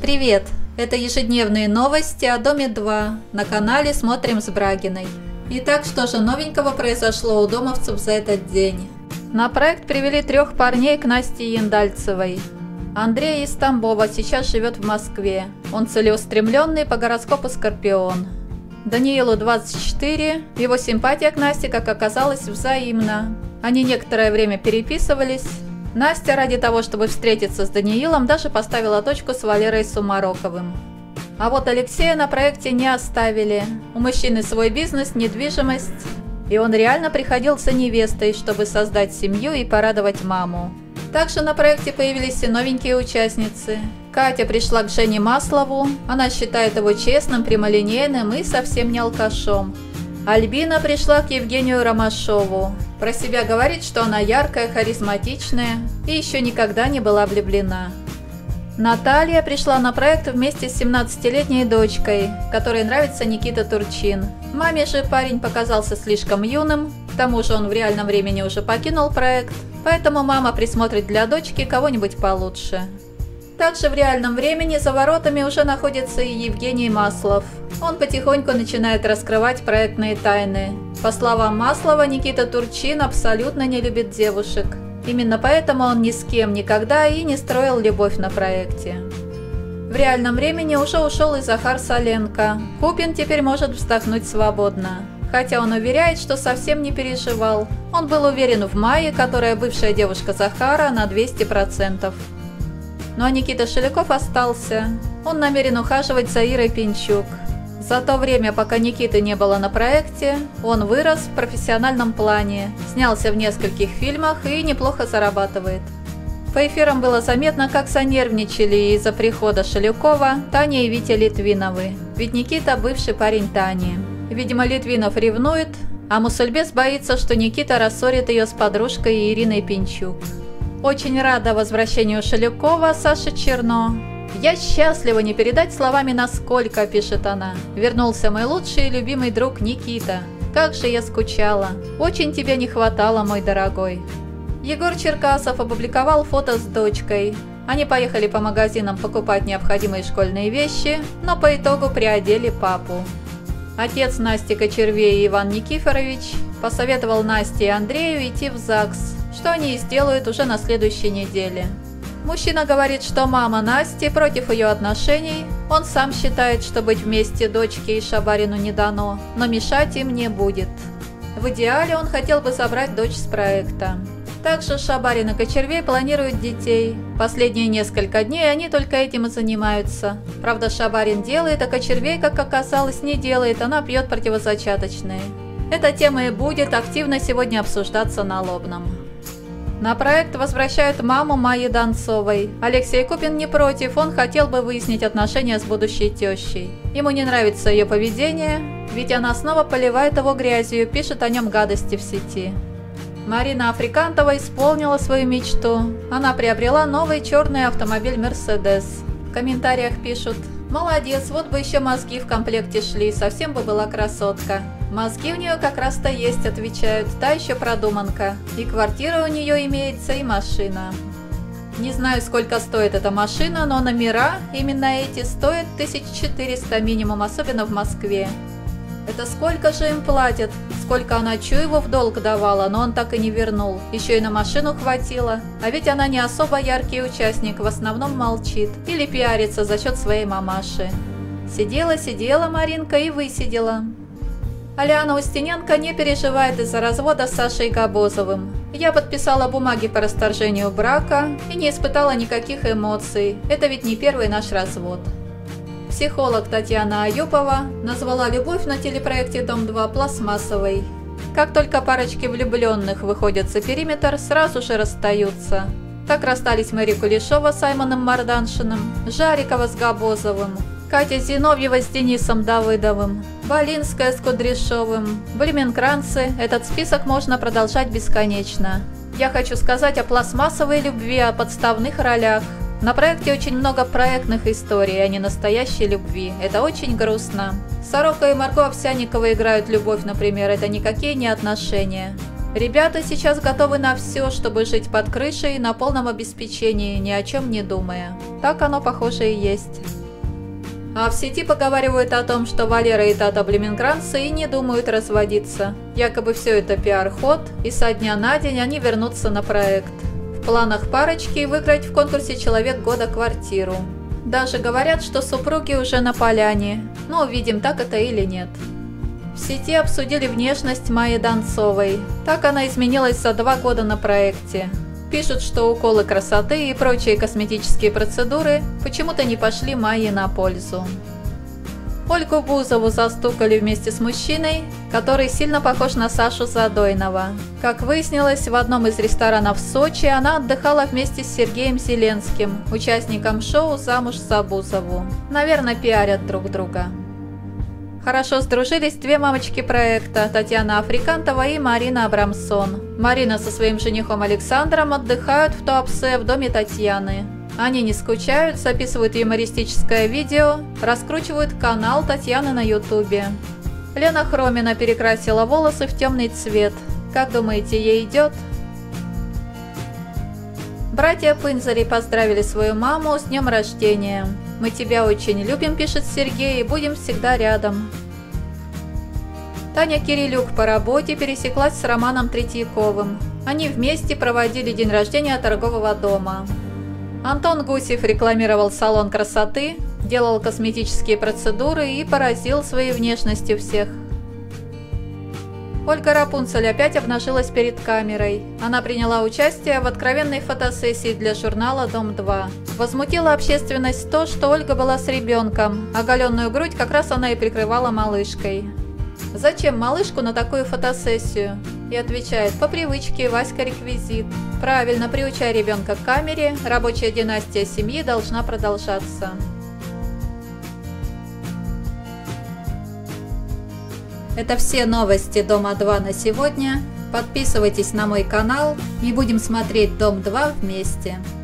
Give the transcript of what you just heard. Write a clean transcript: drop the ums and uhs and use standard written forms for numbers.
Привет! Это ежедневные новости о Доме 2 на канале «Смотрим с Брагиной». Итак, что же новенького произошло у домовцев за этот день? На проект привели 3 парней к Насте Яндальцевой. Андрей из Тамбова сейчас живет в Москве. Он целеустремленный, по гороскопу Скорпион. Даниилу 24, его симпатия к Насте, как оказалось, взаимна. Они некоторое время переписывались. Настя ради того, чтобы встретиться с Даниилом, даже поставила точку с Валерой Сумароковым. А вот Алексея на проекте не оставили. У мужчины свой бизнес, недвижимость, и он реально приходил за невестой, чтобы создать семью и порадовать маму. Также на проекте появились и новенькие участницы. Катя пришла к Жене Маслову, она считает его честным, прямолинейным и совсем не алкашом. Альбина пришла к Евгению Ромашову. Про себя говорит, что она яркая, харизматичная и еще никогда не была влюблена. Наталья пришла на проект вместе с 17-летней дочкой, которой нравится Никита Турчин. Маме же парень показался слишком юным, к тому же он в реальном времени уже покинул проект, поэтому мама присмотрит для дочки кого-нибудь получше. Также в реальном времени за воротами уже находится и Евгений Маслов. Он потихоньку начинает раскрывать проектные тайны. По словам Маслова, Никита Турчин абсолютно не любит девушек. Именно поэтому он ни с кем никогда и не строил любовь на проекте. В реальном времени уже ушел и Захар Соленко. Купин теперь может вздохнуть свободно. Хотя он уверяет, что совсем не переживал. Он был уверен в Майе, которая бывшая девушка Захара, на 200%. Ну а Никита Шеляков остался. Он намерен ухаживать за Ирой Пинчук. За то время, пока Никиты не было на проекте, он вырос в профессиональном плане, снялся в нескольких фильмах и неплохо зарабатывает. По эфирам было заметно, как занервничали из-за прихода Шелякова Таня и Витя Литвиновы, ведь Никита бывший парень Тани. Видимо, Литвинов ревнует, а Мусульбес боится, что Никита рассорит ее с подружкой Ириной Пинчук. Очень рада возвращению Шелякова Саши Черно. «Я счастлива не передать словами насколько», – пишет она. «Вернулся мой лучший и любимый друг Никита. Как же я скучала. Очень тебя не хватало, мой дорогой». Егор Черкасов опубликовал фото с дочкой. Они поехали по магазинам покупать необходимые школьные вещи, но по итогу приодели папу. Отец Насти Кочервей Иван Никифорович посоветовал Насте и Андрею идти в ЗАГС, что они и сделают уже на следующей неделе. Мужчина говорит, что мама Насти против ее отношений, он сам считает, что быть вместе дочке и Шабарину не дано, но мешать им не будет. В идеале он хотел бы забрать дочь с проекта. Также Шабарин и Кочервей планируют детей. Последние несколько дней они только этим и занимаются. Правда, Шабарин делает, а Кочервей, как оказалось, не делает, она пьет противозачаточные. Эта тема и будет активно сегодня обсуждаться на Лобном. На проект возвращают маму Майи Донцовой. Алексей Купин не против, он хотел бы выяснить отношения с будущей тещей. Ему не нравится ее поведение, ведь она снова поливает его грязью, пишет о нем гадости в сети. Марина Африкантова исполнила свою мечту. Она приобрела новый черный автомобиль «Мерседес». В комментариях пишут: «Молодец, вот бы еще мозги в комплекте шли, совсем бы была красотка». «Мозги у нее как раз-то есть», отвечают, та еще продуманка. И квартира у нее имеется, и машина. Не знаю, сколько стоит эта машина, но номера, именно эти, стоят 1400 минимум, особенно в Москве. Это сколько же им платят? Сколько она Чуеву в долг давала, но он так и не вернул. Еще и на машину хватило. А ведь она не особо яркий участник, в основном молчит. Или пиарится за счет своей мамаши. Сидела Маринка и высидела. Алиана Устиненко не переживает из-за развода с Сашей Габозовым. «Я подписала бумаги по расторжению брака и не испытала никаких эмоций. Это ведь не первый наш развод». Психолог Татьяна Аюпова назвала любовь на телепроекте «Дом-2» пластмассовой. Как только парочки влюбленных выходят за периметр, сразу же расстаются. Так расстались Мэри Кулешова с Саймоном Марданшиным, Жарикова с Габозовым, Катя Зиновьева с Денисом Давыдовым, Болинская с Кудряшовым, Блюменкранцы. Этот список можно продолжать бесконечно. Я хочу сказать о пластмассовой любви, о подставных ролях. На проекте очень много проектных историй, а не настоящей любви. Это очень грустно. Сорока и Марго Овсянникова играют любовь, например. Это никакие не отношения. Ребята сейчас готовы на все, чтобы жить под крышей на полном обеспечении, ни о чем не думая. Так оно, похоже, и есть. А в сети поговаривают о том, что Валера и Тата Блеменкранцы и не думают разводиться. Якобы все это пиар-ход, и со дня на день они вернутся на проект. В планах парочки выиграть в конкурсе «Человек года» квартиру. Даже говорят, что супруги уже на поляне, но увидим, так это или нет. В сети обсудили внешность Майи Донцовой. Так она изменилась за 2 года на проекте. Пишут, что уколы красоты и прочие косметические процедуры почему-то не пошли Майе на пользу. Ольгу Бузову застукали вместе с мужчиной, который сильно похож на Сашу Задойного. Как выяснилось, в одном из ресторанов в Сочи она отдыхала вместе с Сергеем Зеленским, участником шоу «Замуж за Бузову». Наверное, пиарят друг друга. Хорошо сдружились 2 мамочки проекта – Татьяна Африкантова и Марина Абрамсон. Марина со своим женихом Александром отдыхают в Туапсе в доме Татьяны. Они не скучают, записывают юмористическое видео, раскручивают канал Татьяны на ютубе. Лена Хромина перекрасила волосы в темный цвет. Как думаете, ей идет? Братья Пынзари поздравили свою маму с днем рождения. «Мы тебя очень любим», пишет Сергей, — «и будем всегда рядом». Таня Кирилюк по работе пересеклась с Романом Третьяковым. Они вместе проводили день рождения торгового дома. Антон Гусев рекламировал салон красоты, делал косметические процедуры и поразил своей внешностью всех. Ольга Рапунцель опять обнажилась перед камерой. Она приняла участие в откровенной фотосессии для журнала «Дом-2». Возмутила общественность то, что Ольга была с ребенком. Оголенную грудь как раз она и прикрывала малышкой. Зачем малышку на такую фотосессию? И отвечает: по привычке, Васька реквизит. Правильно, приучай ребенка к камере, рабочая династия семьи должна продолжаться. Это все новости Дома-2 на сегодня. Подписывайтесь на мой канал и будем смотреть Дом-2 вместе.